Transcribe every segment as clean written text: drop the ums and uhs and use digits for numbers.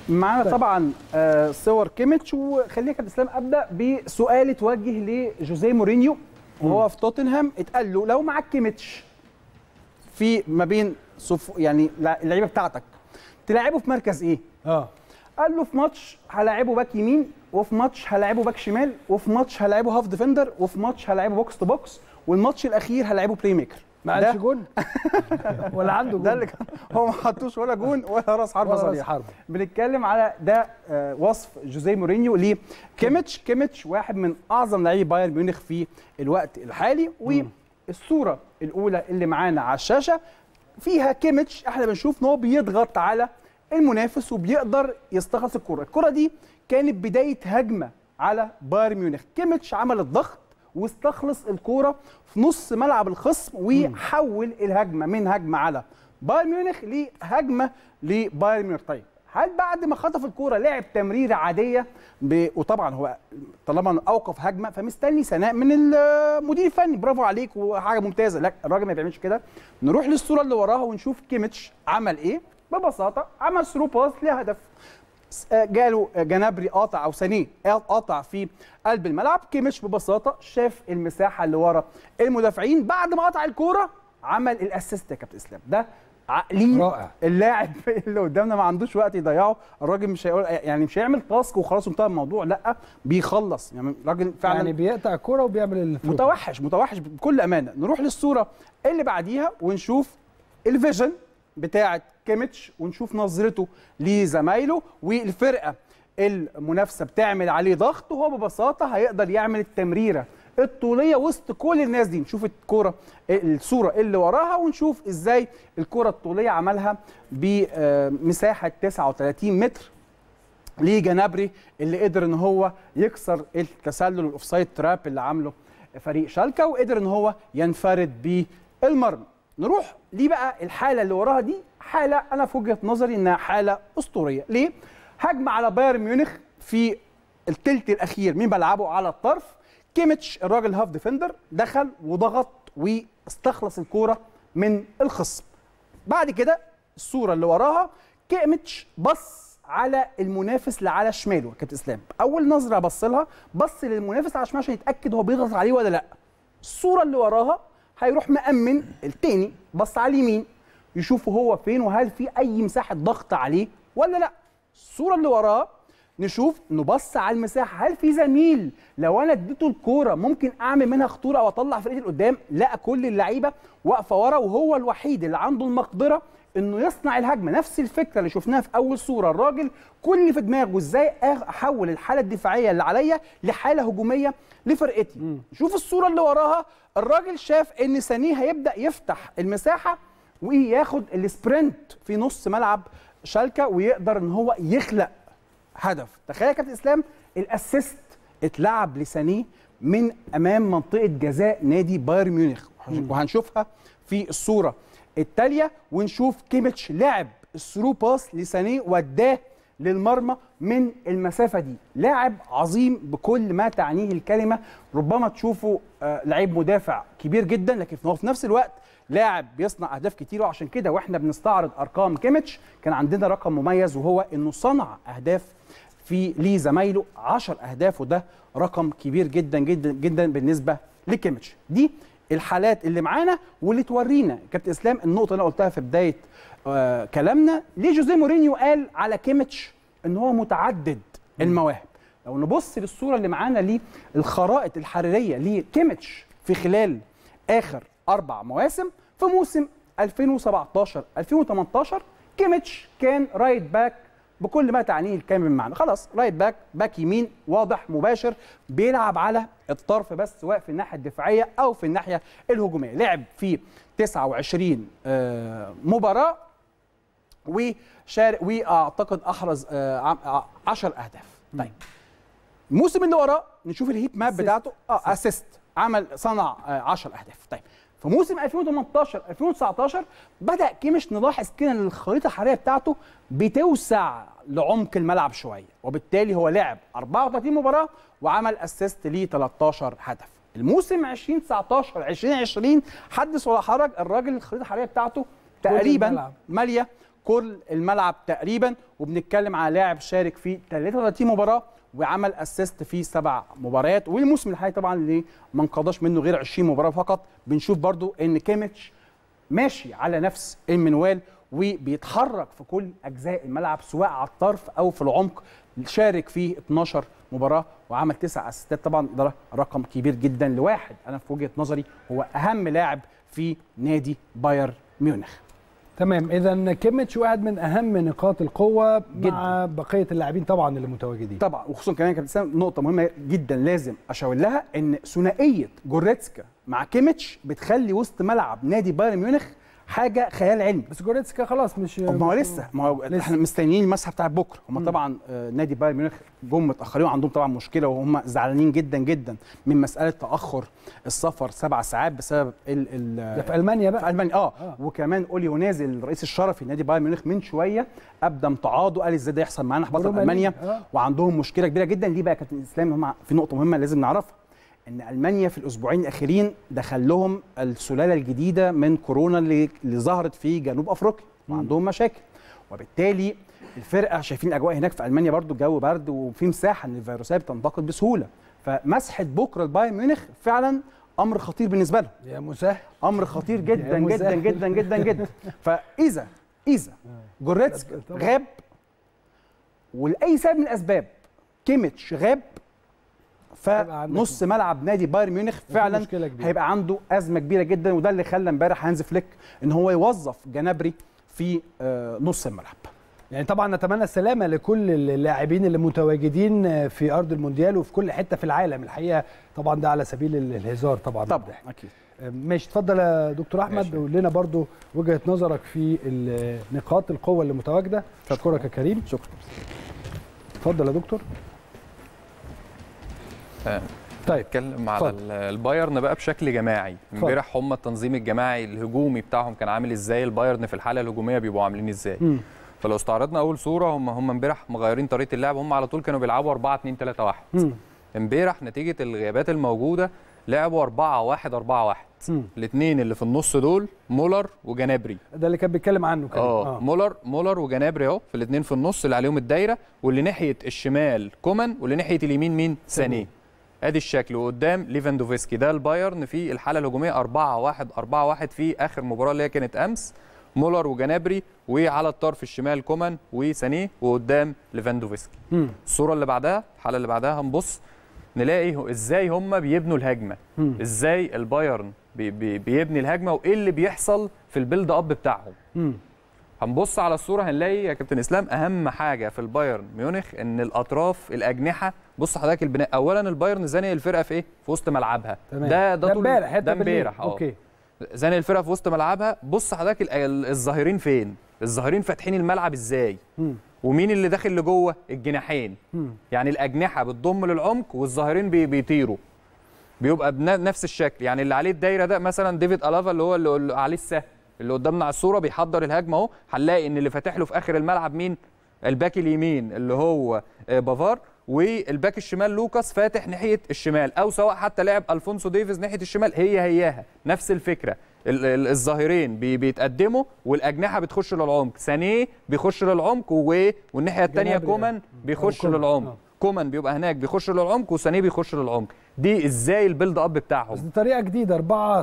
معانا طبعا صور كيميتش، وخلينا كابتن اسلام ابدا بسؤال اتوجه لجوزيه مورينيو وهو في توتنهام. اتقال له لو معاك كيميتش في ما بين يعني اللعيبه بتاعتك تلعبه في مركز ايه؟ قال له في ماتش هلاعبه باك يمين، وفي ماتش هلاعبه باك شمال، وفي ماتش هلاعبه هاف ديفندر، وفي ماتش هلاعبه بوكس تو بوكس، والماتش الاخير هلاعبه بلاي ميكر. ما قالش جون ولا عنده جون؟ ده اللي هو ما حطوش ولا جون ولا راس حربه صريح. بنتكلم على ده وصف جوزيه مورينيو لكيميتش. كيميتش واحد من اعظم لاعبي بايرن ميونخ في الوقت الحالي، والصوره الاولى اللي معانا على الشاشه فيها كيميتش احنا بنشوف ان هو بيضغط على المنافس وبيقدر يستخلص الكره. الكره دي كانت بدايه هجمه على بايرن ميونخ. كيميتش عمل الضغط واستخلص الكوره في نص ملعب الخصم وحول الهجمه من هجمه على بايرن ميونخ لهجمه لبايرن ميونخ. طيب هل بعد ما خطف الكوره لعب تمريره عاديه وطبعا هو طالما اوقف هجمه فمستني ثناء من المدير الفني برافو عليك وحاجه ممتازه؟ لا، الراجل ما بيعملش كده. نروح للصوره اللي وراها ونشوف كيميتش عمل ايه. ببساطه عمل ثرو باس لهدف، جاله جنابري قاطع او سانيه قاطع في قلب الملعب. كيميتش ببساطه شاف المساحه اللي ورا المدافعين، بعد ما قطع الكوره عمل الاسيست يا كابتن اسلام. ده عقلي رائع. اللاعب اللي قدامنا ما عندوش وقت يضيعه. الراجل مش هيقول يعني مش هيعمل تاسك وخلاص انتهى الموضوع، لا بيخلص. يعني الراجل فعلا يعني بيقطع الكوره وبيعمل متوحش بكل امانه. نروح للصوره اللي بعديها ونشوف الفيجن بتاعه كيميتش ونشوف نظرته لزمايله والفرقه المنافسه بتعمل عليه ضغط، وهو ببساطه هيقدر يعمل التمريره الطوليه وسط كل الناس دي. نشوف الصوره اللي وراها ونشوف ازاي الكره الطوليه عملها بمساحه 39 متر لجنابري اللي قدر ان هو يكسر التسلل الاوفسايد تراب اللي عامله فريق شالكا، وقدر ان هو ينفرد بالمرمى. نروح ليه بقى الحاله اللي وراها دي. حاله انا في وجهه نظري انها حاله اسطوريه. ليه؟ هجمه على بايرن ميونخ في الثلث الاخير من ملعبه على الطرف. كيميتش الراجل هاف ديفندر دخل وضغط واستخلص الكوره من الخصم. بعد كده الصوره اللي وراها كيميتش بص على المنافس اللي على شماله. كابتن اسلام اول نظره بص لها، بص للمنافس على شماله عشان يتاكد هو بيضغط عليه ولا لا. الصوره اللي وراها هيروح مأمن التاني بص على اليمين يشوف هو فين وهل في اي مساحه ضغط عليه ولا لا. الصوره اللي وراها نشوف نبص على المساحه، هل في زميل لو انا اديته الكوره ممكن اعمل منها خطوره او اطلع فرقتي لقدام؟ لا، كل اللعيبه واقفه ورا وهو الوحيد اللي عنده المقدره انه يصنع الهجمه. نفس الفكره اللي شفناها في اول صوره، الراجل كل في دماغه ازاي احول الحاله الدفاعيه اللي عليا لحاله هجوميه لفرقتي. شوف الصوره اللي وراها، الراجل شاف ان سانيه هيبدا يفتح المساحه وياخد السبرنت في نص ملعب شالكا ويقدر ان هو يخلق هدف. تخيل يا كابتن اسلام الاسيست اتلعب لسانيه من امام منطقه جزاء نادي بايرن ميونخ، وهنشوفها في الصوره التاليه. ونشوف كيميتش لعب الثرو باس لسانيه وداه للمرمى من المسافه دي. لاعب عظيم بكل ما تعنيه الكلمه. ربما تشوفه لعيب مدافع كبير جدا، لكن هو في نفس الوقت لاعب بيصنع اهداف كتير. وعشان كده واحنا بنستعرض ارقام كيميتش كان عندنا رقم مميز، وهو انه صنع اهداف في ليه زمايله 10 اهداف، وده رقم كبير جدا جدا جدا بالنسبه لكيميتش. دي الحالات اللي معانا واللي تورينا كابتن اسلام النقطه اللي انا قلتها في بدايه كلامنا. ليه جوزيه مورينيو قال على كيميتش ان هو متعدد المواهب؟ لو نبص للصوره اللي معانا للخرائط الحراريه لكيميتش في خلال اخر 4 مواسم، في موسم 2017 2018 كيميتش كان رايت باك بكل ما تعنيه الكلمه من معنى. خلاص رايت باك، باك يمين واضح مباشر، بيلعب على الطرف بس سواء في الناحيه الدفاعيه او في الناحيه الهجوميه. لعب في 29 مباراه واعتقد احرز 10 اهداف. طيب الموسم اللي وراه نشوف الهيت ماب بتاعته. اسيست، صنع 10 اهداف. طيب في موسم 2018 2019 بدا كيميتش نلاحظ كده ان الخريطه الحراريه بتاعته بتوسع لعمق الملعب شويه، وبالتالي هو لعب 34 مباراه وعمل اسيست ل 13 هدف. الموسم 2019 2020 حدث ولا حرج، الراجل الخريطه الحراريه بتاعته تقريبا ماليه كل الملعب تقريبا، وبنتكلم على لاعب شارك في 33 مباراه وعمل اسيست في 7 مباريات، والموسم الحالي طبعا اللي ما انقضاش منه غير 20 مباراه فقط. بنشوف برضو ان كيميتش ماشي على نفس المنوال وبيتحرك في كل اجزاء الملعب سواء على الطرف او في العمق. شارك في 12 مباراه وعمل 9 اسيستات. طبعا ده رقم كبير جدا لواحد انا في وجهه نظري هو اهم لاعب في نادي بايرن ميونخ. تمام، اذا كيميتش واحد من اهم نقاط القوه جداً. مع بقيه اللاعبين طبعا اللي متواجدين. طبعا، وخصوصا كمان كابتن اسلام نقطه مهمه جدا لازم اشاور لها، ان ثنائيه جوريتسكا مع كيميتش بتخلي وسط ملعب نادي بايرن ميونخ حاجه خيال علمي. بس جوريتسكا خلاص مش ما هو لسه، ما هو احنا مستنيين المسحه بتاعت بكره. هم طبعا نادي بايرن ميونخ جم متاخرين وعندهم طبعا مشكله، وهم زعلانين جدا جدا من مساله تاخر السفر 7 ساعات بسبب ده في المانيا بقى. في المانيا وكمان اولي ونازل الرئيس الشرفي لنادي بايرن ميونخ من شويه ابدا امتعاضه، قال ازاي ده يحصل معانا، احنا بطل المانيا وعندهم مشكله كبيره جدا. ليه بقى يا كابتن اسلام؟ هم في نقطه مهمه لازم نعرفها، ان المانيا في الاسبوعين الاخيرين دخل لهم السلاله الجديده من كورونا اللي ظهرت في جنوب افريقيا وعندهم مشاكل، وبالتالي الفرقه شايفين الاجواء هناك في المانيا برضو الجو برد وفي مساحه ان الفيروسات بتنتقل بسهوله. فمسحه بكره البايرن ميونخ فعلا امر خطير بالنسبه لهم. يا مسهل، امر خطير جدا جدا جدا جدا جدا. فاذا جوريتسكا غاب ولاي سبب من الاسباب كيميتش غاب، فنص ملعب نادي بايرن ميونخ فعلا هيبقى عنده ازمه كبيره جدا. وده اللي خلى امبارح هانز فليك ان هو يوظف جنابري في نص الملعب. يعني طبعا نتمنى السلامه لكل اللاعبين اللي متواجدين في ارض المونديال وفي كل حته في العالم. الحقيقه طبعا ده على سبيل الهزار طبعا اكيد. ماشي، اتفضل يا دكتور احمد، قول لنا برضو وجهه نظرك في نقاط القوه اللي متواجده. اشكرك يا كريم. شكرا. اتفضل يا دكتور. طيب اتكلم على البايرن بقى بشكل جماعي. امبارح هم التنظيم الجماعي الهجومي بتاعهم كان عامل ازاي، البايرن في الحاله الهجوميه بيبقوا عاملين ازاي. فلو استعرضنا اول صوره، هم امبارح مغيرين طريقه اللعب. هم على طول كانوا بيلعبوا 4-2-3-1. امبارح نتيجه الغيابات الموجوده لعبوا 4-1-4-1. الاثنين اللي في النص دول مولر وجنابري، ده اللي كان بيتكلم عنه كده. مولر وجنابري اهو في الاثنين في النص اللي عليهم الدايره، واللي ناحيه الشمال كومان واللي ناحيه اليمين مين؟ سانيه. ادي الشكل، وقدام ليفاندوفسكي. ده البايرن في الحاله الهجوميه 4-1-4-1 في اخر مباراه اللي هي كانت امس. مولر وجنابري، وعلى الطرف الشمال كومان وسانيه، وقدام ليفاندوفسكي. الصوره اللي بعدها، الحاله اللي بعدها، هنبص نلاقي ازاي هم بيبنوا الهجمه، ازاي البايرن بيبني الهجمه، وايه اللي بيحصل في البيلد اب بتاعهم. هنبص على الصوره هنلاقي يا كابتن اسلام اهم حاجه في البايرن ميونخ ان الاطراف الاجنحه. بص حضرتك البناء، اولا البايرن زانق الفرقه في ايه؟ في وسط ملعبها. ده امبارح اوكي، زانق الفرقه في وسط ملعبها. بص حضرتك الظاهرين فين؟ الظاهرين فاتحين الملعب ازاي؟ ومين اللي داخل لجوه؟ الجناحين. يعني الاجنحه بتضم للعمق والظاهرين بيطيروا، بيبقى بنفس الشكل. يعني اللي عليه الدايره ده مثلا ديفيد ألافا اللي هو اللي عليه السهم اللي قدامنا على الصوره بيحضر الهجمه اهو. هنلاقي ان اللي فاتح له في اخر الملعب مين؟ الباك اليمين اللي هو بافار، والباك الشمال لوكاس فاتح ناحيه الشمال، او سواء حتى لعب الفونسو ديفيز ناحيه الشمال، هياها نفس الفكره. الظاهرين بيتقدموا والاجنحه بتخش للعمق. سانيه بيخش للعمق والناحيه الثانيه كومان بيخش للعمق. كومان بيبقى هناك بيخش للعمق وسانيه بيخش للعمق. دي ازاي البيلد اب بتاعهم؟ بس دي طريقه جديده.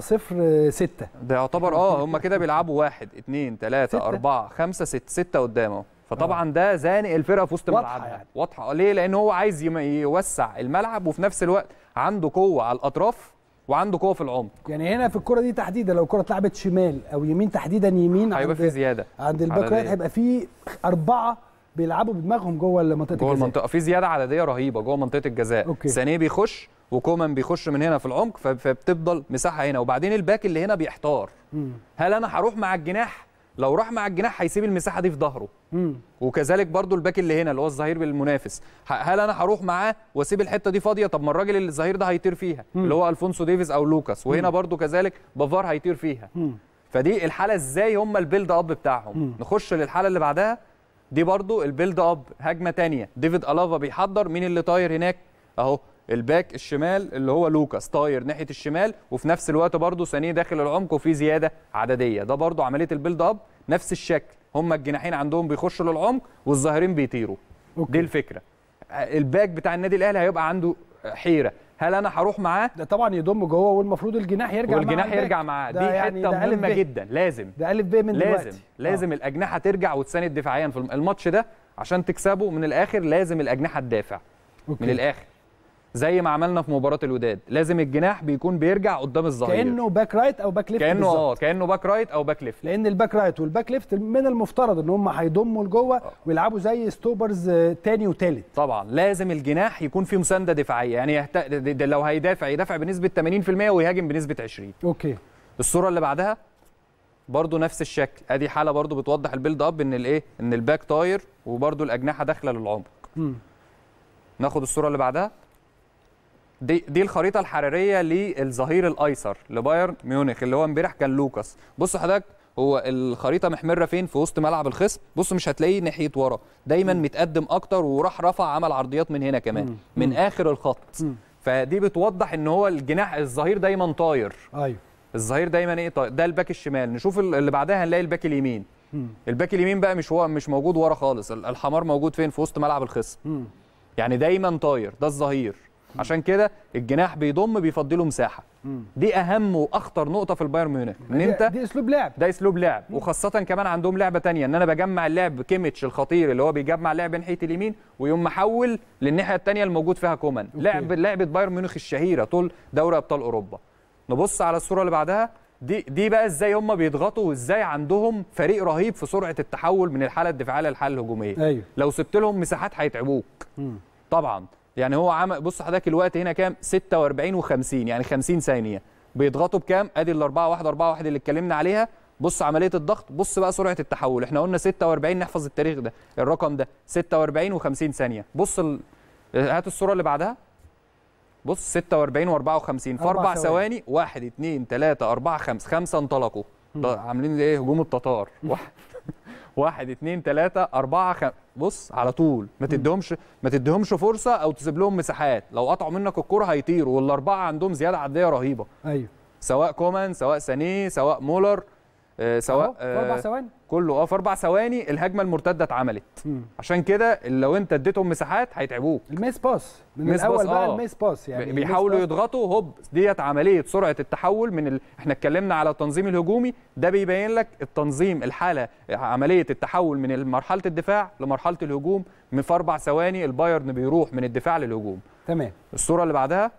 4-0-6 ده يعتبر هم كده بيلعبوا 1 2 3 4 5 6 قدامه. فطبعا ده زانق الفرقه في وسط ملعبها. يعني. واضحه ليه؟ لان هو عايز يوسع الملعب وفي نفس الوقت عنده قوه على الاطراف وعنده قوه في العمق. يعني هنا في الكره دي تحديدا لو الكره اتلعبت شمال او يمين، تحديدا يمين هيبقى في زياده عند الباكات، هيبقى في 4 بيلعبوا بدماغهم جوه المنطقه في زياده عدديه رهيبه جوه منطقه الجزاء. سانيه بيخش وكومان بيخش من هنا في العمق، فبتفضل مساحه هنا. وبعدين الباك اللي هنا بيحتار، هل انا هروح مع الجناح؟ لو راح مع الجناح هيسيب المساحه دي في ظهره. وكذلك برضو الباك اللي هنا اللي هو الظهير بالمنافس، هل انا هروح معاه واسيب الحته دي فاضيه؟ طب ما الراجل الظهير ده هيطير فيها اللي هو الفونسو ديفيز او لوكاس، وهنا برضو كذلك بافار هيطير فيها. فدي الحاله ازاي هم البيلد اب بتاعهم. نخش للحاله اللي بعدها، دي برضو البيلد اب، هجمه ثانيه. ديفيد ألافا بيحضر، مين اللي طاير هناك؟ اهو الباك الشمال اللي هو لوكاس طاير ناحيه الشمال، وفي نفس الوقت برضو سانيه داخل العمق وفي زياده عدديه. ده برضو عمليه البيلد اب نفس الشكل. هم الجناحين عندهم بيخشوا للعمق والظاهرين بيطيروا. دي الفكره. الباك بتاع النادي الاهلي هيبقى عنده حيره، هل انا هروح معاه؟ ده طبعا يضم جوه والمفروض الجناح يرجع معاه، والجناح يرجع معاه. دي حته مهمه جدا. لازم ده الف ب من دلوقتي. لازم الاجنحه ترجع وتساند دفاعيا في الماتش ده عشان تكسبه. من الاخر لازم الاجنحه تدافع. من الاخر زي ما عملنا في مباراه الوداد، لازم الجناح بيكون بيرجع قدام الظهير كانه باك رايت او باك ليفت. كانه باك رايت او باك ليفت، لان الباك رايت والباك ليفت من المفترض ان هم هيضموا لجوه ويلعبوا زي ستوبرز تاني وتالت. طبعا لازم الجناح يكون فيه مسانده دفاعيه، يعني لو هيدافع يدافع بنسبه 80% ويهاجم بنسبه 20. اوكي. الصوره اللي بعدها برضو نفس الشكل، ادي حاله برضو بتوضح البيلد اب ان الايه، ان الباك طاير وبرضو الاجنحه داخله للعمق. ناخد الصوره اللي بعدها. دي الخريطه الحراريه للظهير الايسر لبايرن ميونخ اللي هو امبارح كان لوكاس. بص حضرتك، هو الخريطه محمره فين؟ في وسط ملعب الخصم. بص مش هتلاقيه ناحيه ورا، دايما متقدم اكتر وراح رفع عمل عرضيات من هنا كمان من اخر الخط. فدي بتوضح ان هو الجناح الظهير دايما طاير. ايوه الظهير دايما ايه طاير. ده الباك الشمال. نشوف اللي بعدها هنلاقي الباك اليمين. الباك اليمين بقى مش موجود ورا خالص، الحمار موجود فين؟ في وسط ملعب الخصم. يعني دايما طاير، ده الظهير. عشان كده الجناح بيضم بيفضله مساحه. دي اهم واخطر نقطه في البايرن ميونخ، ان انت دي اسلوب لعب. ده اسلوب لعب. وخاصه كمان عندهم لعبه ثانيه، ان انا بجمع اللعب كيميتش الخطير اللي هو بيجمع لعب ناحيه اليمين ويقوم محول للناحيه الثانيه الموجود فيها كومان. لعبه بايرن ميونخ الشهيره طول دوري ابطال اوروبا. نبص على الصوره اللي بعدها. دي بقى ازاي هم بيضغطوا وازاي عندهم فريق رهيب في سرعه التحول من الحاله الدفاعيه للحاله الهجوميه. أيوه. لو سبت لهم مساحات هيتعبوك. طبعا يعني هو عمل، بص حضرتك الوقت هنا كام؟ 46 و50، يعني 50 ثانيه. بيضغطوا بكام؟ ادي ال 4-1 اللي اتكلمنا عليها. بص عمليه الضغط، بص بقى سرعه التحول. احنا قلنا 46، نحفظ التاريخ ده، الرقم ده 46 و50 ثانيه. بص هات الصوره اللي بعدها. بص 46 و54 في 4 ثواني. 1 2 3 4 5 انطلقوا. عاملين ايه؟ هجوم التتار. 1 2 3 4 5. بص على طول، ما تديهمش فرصه او تسيب لهم مساحات. لو قطعوا منك الكره هيطيروا، والاربعه عندهم زياده عدديه رهيبه. ايوه، سواء كومان، سواء سانيه، سواء مولر، سواء في 4 ثواني كله. في 4 ثواني الهجمه المرتده اتعملت. عشان كده لو انت اديتهم مساحات هيتعبوك. الميس باس من الاول بقى. الميس باس يعني بيحاولوا يضغطوا هوب. ديت عمليه سرعه التحول احنا اتكلمنا على التنظيم الهجومي، ده بيبين لك التنظيم الحاله، عمليه التحول من مرحله الدفاع لمرحله الهجوم. في 4 ثواني البايرن بيروح من الدفاع للهجوم. تمام. الصوره اللي بعدها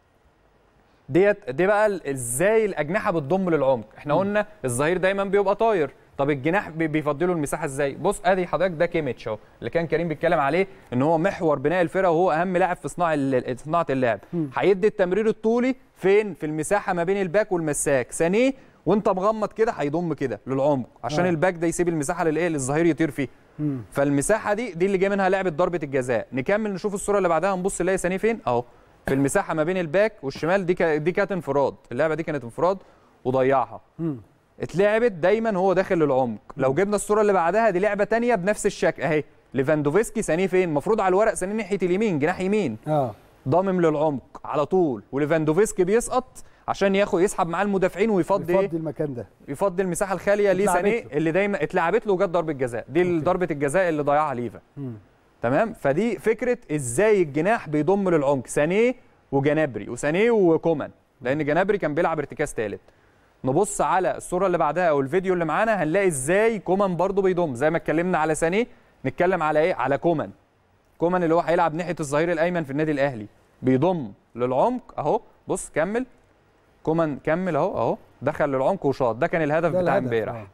دي بقى ازاي الاجنحه بتضم للعمق. احنا قلنا الظهير دايما بيبقى طاير، طب الجناح بيفضلوا المساحه ازاي؟ بص ادي حضرتك ده كيميتش اهو، اللي كان كريم بيتكلم عليه ان هو محور بناء الفرقه وهو اهم لاعب في صناعه اللعب. هيدي التمرير الطولي فين؟ في المساحه ما بين الباك والمساك. سانيه وانت مغمض كده هيضم كده للعمق عشان الباك ده يسيب المساحه للظهير يطير فيه. فالمساحه دي اللي جاي منها لعبه ضربه الجزاء. نكمل نشوف الصوره اللي بعدها، نبص نلاقي سانيه فين اهو، في المساحه ما بين الباك والشمال. دي كانت انفراد، اللعبه دي كانت انفراد وضيعها. اتلعبت دايما هو داخل للعمق. لو جبنا الصوره اللي بعدها، دي لعبه ثانيه بنفس الشكل اهي. ليفاندوفسكي سانيه فين؟ المفروض على الورق سانيه ناحيه اليمين، جناح يمين. ضامم للعمق على طول، وليفاندوفسكي بيسقط عشان يسحب معاه المدافعين ويفضي المكان ده، يفضي المساحه الخاليه لسانيه اللي دايما اتلعبت له وجت ضربه جزاء. دي ضربه الجزاء اللي ضيعها ليفا. تمام. فدي فكره ازاي الجناح بيضم للعمق، سانيه وجنابري وسانيه وكومان، لان جنابري كان بيلعب ارتكاز ثالث. نبص على الصوره اللي بعدها او الفيديو اللي معانا، هنلاقي ازاي كومان برضو بيضم. زي ما اتكلمنا على سانيه نتكلم على ايه؟ على كومان اللي هو هيلعب ناحيه الظهير الايمن في النادي الاهلي، بيضم للعمق اهو. بص كمل كومان، كمل اهو دخل للعمق وشاط. ده كان الهدف بتاع امبارح.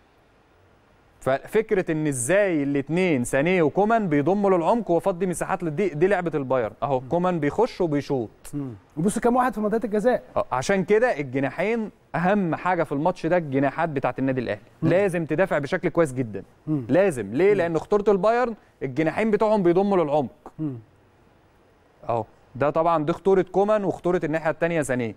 ففكره ان ازاي الاثنين سانيه وكومان بيضموا للعمق وفضي مساحات دي لعبه البايرن اهو. كومان بيخش وبيشوط. وبص كام واحد في منطقه الجزاء. عشان كده الجناحين اهم حاجه في الماتش ده، الجناحات بتاعه النادي الاهلي. لازم تدافع بشكل كويس جدا. لازم. ليه؟ لان خطوره البايرن الجناحين بتوعهم بيضموا للعمق اهو. ده طبعا دي خطوره كومان وخطوره الناحيه الثانيه سانيه.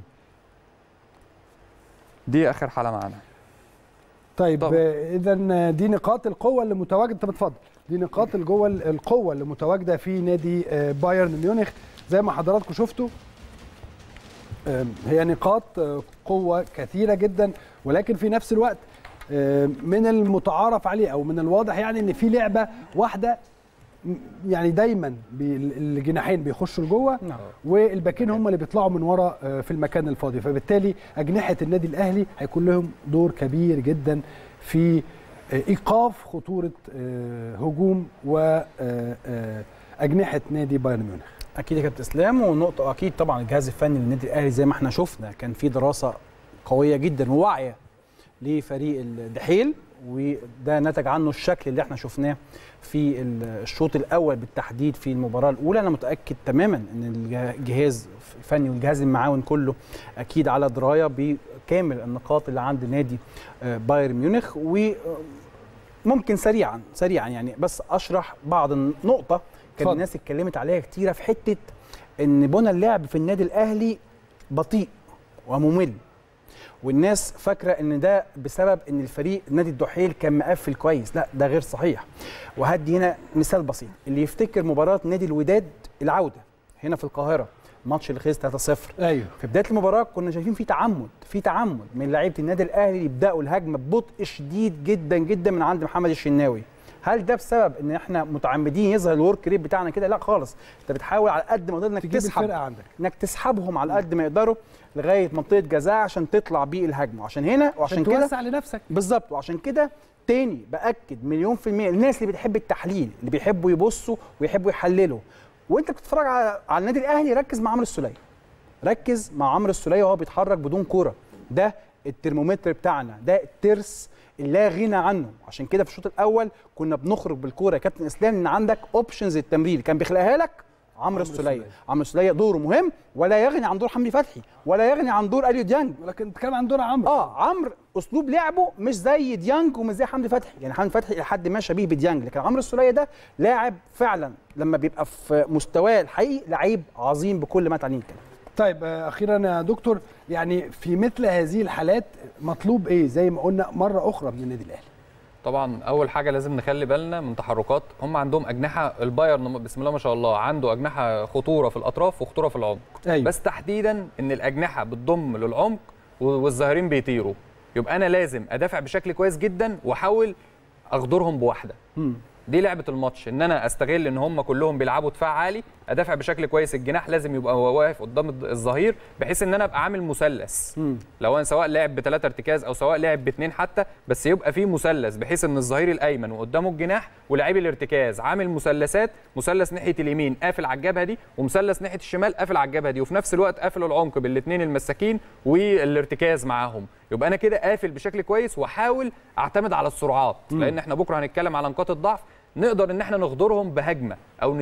دي اخر حاله معانا. طيب اذا دي نقاط القوه اللي متواجده. طب اتفضل. دي نقاط القوه اللي متواجده في نادي بايرن ميونخ. زي ما حضراتكم شفتوا هي نقاط قوه كثيره جدا، ولكن في نفس الوقت من المتعارف عليه او من الواضح يعني ان في لعبه واحده يعني دايما الجناحين بيخشوا لجوه والباكين هم اللي بيطلعوا من ورا في المكان الفاضي، فبالتالي اجنحه النادي الاهلي هيكون لهم دور كبير جدا في ايقاف خطوره هجوم واجنحه نادي بايرن ميونخ. اكيد يا كابتن اسلام، ونقطه اكيد طبعا الجهاز الفني للنادي الاهلي زي ما احنا شفنا كان في دراسه قويه جدا وواعيه لفريق الدحيل، وده نتج عنه الشكل اللي احنا شفناه في الشوط الاول بالتحديد في المباراه الاولى. انا متاكد تماما ان الجهاز الفني والجهاز المعاون كله اكيد على درايه بكامل النقاط اللي عند نادي بايرن ميونخ. وممكن سريعا يعني بس اشرح بعض النقطه كان الناس اتكلمت عليها كتيره في حته ان بنى اللعب في النادي الاهلي بطيء وممل، والناس فاكره ان ده بسبب ان الفريق نادي الدحيل كان مقفل كويس. لا، ده غير صحيح. وهدي هنا مثال بسيط، اللي يفتكر مباراه نادي الوداد العوده هنا في القاهره، الماتش اللي خلص 3-0. ايوه، في بدايه المباراه كنا شايفين في تعمد من لعيبه النادي الاهلي يبداوا الهجمه ببطء شديد جدا جدا من عند محمد الشناوي. هل ده بسبب ان احنا متعمدين يظهر الورك ريت بتاعنا كده؟ لا خالص. انت بتحاول على قد ما تقدر انك تسحبهم على قد ما يقدروا لغايه منطقه جزاء عشان تطلع بيه الهجمه، وعشان كده توسع لنفسك بالظبط. وعشان كده تاني باكد مليون في الميه، الناس اللي بتحب التحليل، اللي بيحبوا يبصوا ويحبوا يحللوا، وانت بتتفرج على النادي الاهلي ركز مع عمرو السوليه، ركز مع عمرو السوليه وهو بيتحرك بدون كوره. ده الترمومتر بتاعنا، ده الترس لا غنى عنه. عشان كده في الشوط الاول كنا بنخرج بالكوره يا كابتن اسلام ان عندك اوبشنز التمرير كان بيخلقها لك عمرو السوليه. عمرو السوليه دوره مهم ولا يغني عن دور حمدي فتحي ولا يغني عن دور اليو ديانج، ولكن بتتكلم عن دور عمرو. عمرو اسلوب لعبه مش زي ديانج ومش زي حمدي فتحي، يعني حمدي فتحي لحد ما شبيه بديانج، لكن عمرو السوليه ده لاعب فعلا لما بيبقى في مستواه الحقيقي لعيب عظيم بكل ما تعنيه الكلام. طيب اخيرا يا دكتور، يعني في مثل هذه الحالات مطلوب ايه زي ما قلنا مره اخرى من النادي الاهلي؟ طبعا اول حاجه لازم نخلي بالنا من تحركات، هم عندهم اجنحه، البايرن بسم الله ما شاء الله عنده اجنحه خطوره في الاطراف وخطوره في العمق. أيوة. بس تحديدا ان الاجنحه بتضم للعمق والظاهرين بيطيروا، يبقى انا لازم ادافع بشكل كويس جدا واحاول اغدرهم بواحده. دي لعبه الماتش، ان انا استغل ان هم كلهم بيلعبوا دفاع عالي، ادافع بشكل كويس. الجناح لازم يبقى هو واقف قدام الظهير بحيث ان انا ابقى عامل مثلث، لو انا سواء لعب ب3 ارتكاز او سواء لعب ب2 حتى، بس يبقى فيه مثلث بحيث ان الظهير الايمن وقدامه الجناح ولاعبي الارتكاز عامل مثلثات، مثلث ناحيه اليمين قافل على الجبهه دي ومثلث ناحيه الشمال قافل على الجبهه دي، وفي نفس الوقت قافل العمق بالاثنين المساكين والارتكاز معاهم. يبقى انا كده قافل بشكل كويس واحاول اعتمد على السرعات، لان احنا بكره هنتكلم على نقاط الضعف، نقدر ان احنا نغدرهم بهجمه او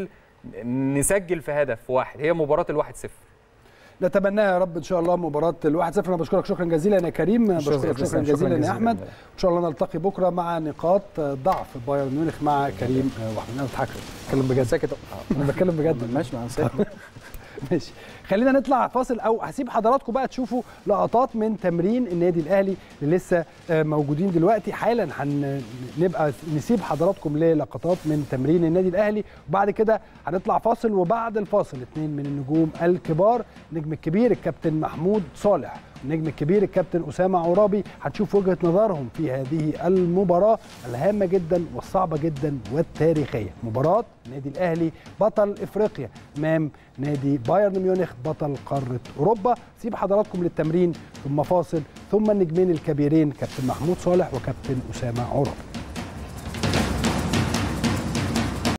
نسجل في هدف واحد. هي مباراه ال1-0 نتمناها يا رب ان شاء الله مباراه ال1-0. انا بشكرك شكرا جزيلا يا كريم، بشكرك شكرا جزيلا يا احمد. ان شاء الله نلتقي بكره مع نقاط ضعف بايرن ميونخ مع كريم واحمد. انا بضحك، بتكلم بجد. ساكت انا بتكلم بجد. ماشي مع ماشي، خلينا نطلع فاصل، او هسيب حضراتكم بقى تشوفوا لقطات من تمرين النادي الاهلي اللي لسه موجودين دلوقتي حالا. هنبقى نسيب حضراتكم للقطات من تمرين النادي الاهلي، وبعد كده هنطلع فاصل، وبعد الفاصل اثنين من النجوم الكبار، النجم الكبير الكابتن محمود صالح والنجم الكبير الكابتن اسامه عرابي، هتشوف وجهه نظرهم في هذه المباراه الهامه جدا والصعبه جدا والتاريخيه، مباراه النادي الاهلي بطل افريقيا امام نادي بايرن ميونخ بطل قاره اوروبا. سيب حضراتكم للتمرين ثم فاصل، ثم النجمين الكبيرين كابتن محمود صالح وكابتن اسامه عرابي.